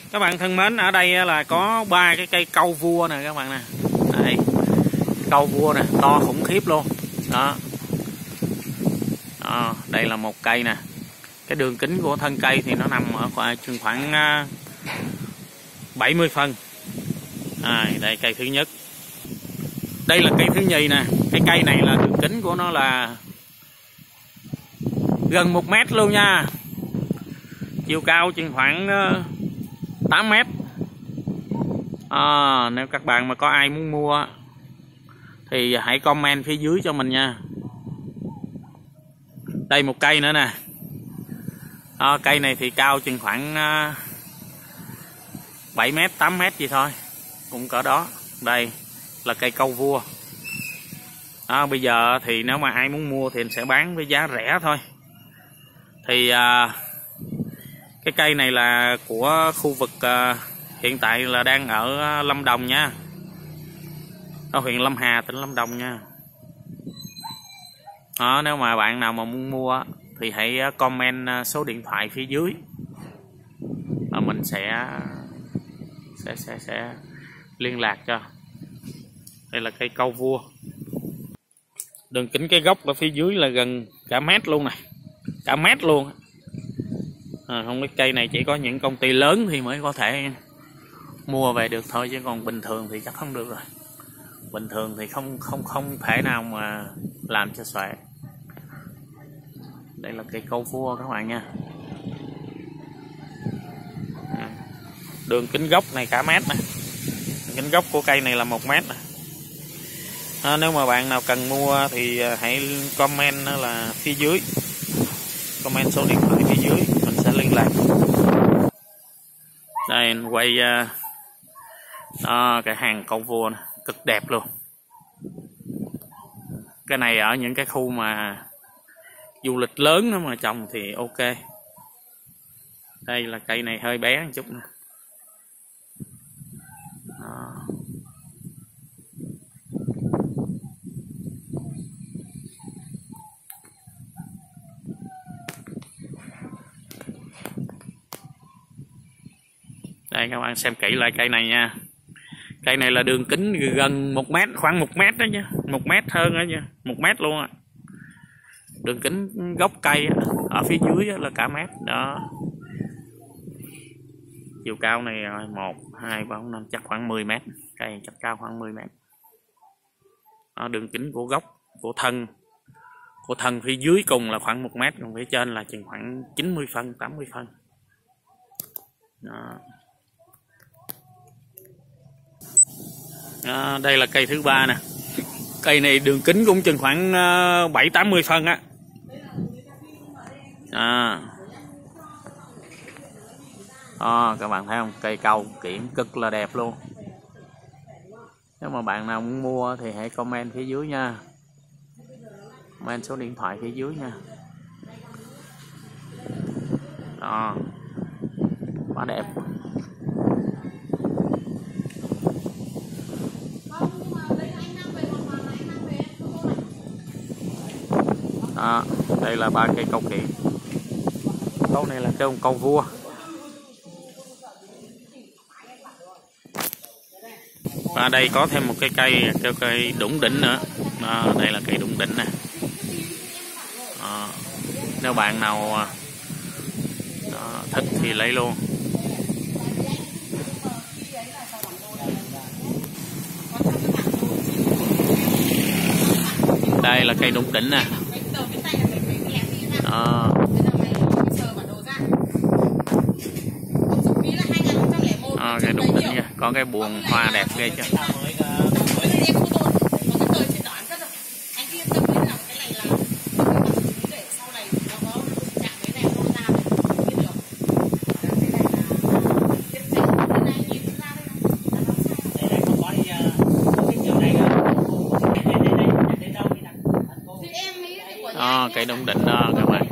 Các bạn thân mến, ở đây là có 3 cái cây cau vua nè các bạn nè. Đây, cau vua nè, to khủng khiếp luôn. Đó. Đó, đây là một cây nè. Cái đường kính của thân cây thì nó nằm ở chừng khoảng 70 phân. Đây cây thứ nhất. Đây là cây thứ nhì nè. Cái cây này là đường kính của nó là gần 1 mét luôn nha. Chiều cao chừng khoảng 8 mét. Nếu các bạn mà có ai muốn mua thì hãy comment phía dưới cho mình nha. Đây một cây nữa nè. Cây này thì cao chừng khoảng 7 mét, 8 mét gì thôi, cũng cỡ đó. Đây là cây cau vua. Bây giờ thì nếu mà ai muốn mua thì sẽ bán với giá rẻ thôi. Thì cái cây này là của khu vực hiện tại là đang ở Lâm Đồng nha, ở huyện Lâm Hà, tỉnh Lâm Đồng nha. Nếu mà bạn nào mà muốn mua thì hãy comment số điện thoại phía dưới và mình sẽ liên lạc cho. Đây là cây cau vua. Đường kính cái gốc ở phía dưới là gần cả mét luôn nè, cả mét luôn. Không, cái cây này chỉ có những công ty lớn thì mới có thể mua về được thôi, chứ còn bình thường thì chắc không được rồi. Bình thường thì không thể nào mà làm cho xoẹ. Đây là cây cau vua các bạn nha. Đường kính gốc này cả mét nè. Đường kính gốc của cây này là 1 mét nè. Nếu mà bạn nào cần mua thì hãy comment là phía dưới, comment số điện thoại phía dưới, mình sẽ liên lạc. Đây mình quay cái hàng cau vua này, cực đẹp luôn. Cái này ở những cái khu mà du lịch lớn đó mà trồng thì ok. Đây là cây này hơi bé một chút nè. Đây các bạn xem kỹ lại cây này nha. Cây này là đường kính gần 1 mét, khoảng 1 mét đó chứ, 1 mét hơn đó chứ, 1 mét luôn á. Đường kính gốc cây ở phía dưới là cả mét đó. Chiều cao này 1, 2, 3, 4, 5 chắc khoảng 10 mét. Cây chắc cao khoảng 10 mét. Đường kính của gốc, của thân phía dưới cùng là khoảng 1 mét, còn phía trên là chừng khoảng 90 phân, 80 phân. Đó. Đây là cây thứ 3 nè. Cây này đường kính cũng chừng khoảng 7-80 phân á. Các bạn thấy không, cây cau kiển cực là đẹp luôn. Nếu mà bạn nào muốn mua thì hãy comment phía dưới nha, comment số điện thoại phía dưới nha. Đó, quá đẹp. Đó, đây là 3 cây cau kiển. Câu này là cây cau vua. Và đây có thêm một cái cây đủng đỉnh nữa. Đó, đây là cây đủng đỉnh nè. Nếu bạn nào thích thì lấy luôn. Đây là cây đủng đỉnh nè. Cây đủng đỉnh nha, có cái buồng hoa đẹp ghê chứ. Cây đủng đỉnh đó các bạn.